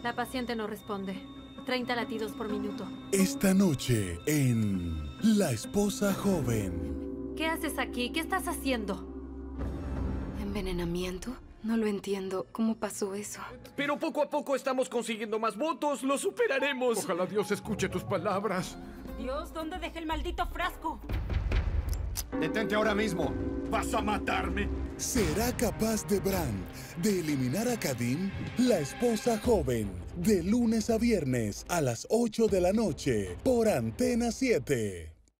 La paciente no responde. 30 latidos por minuto. Esta noche en La Esposa Joven. ¿Qué haces aquí? ¿Qué estás haciendo? ¿Envenenamiento? No lo entiendo. ¿Cómo pasó eso? Pero poco a poco estamos consiguiendo más votos. ¡Lo superaremos! Ojalá Dios escuche tus palabras. Dios, ¿dónde dejé el maldito frasco? ¡Detente ahora mismo! ¿Vas a matarme? ¿Será capaz de Brandt de eliminar a Kadim? La Esposa Joven, de lunes a viernes a las 8 de la noche por Antena 7.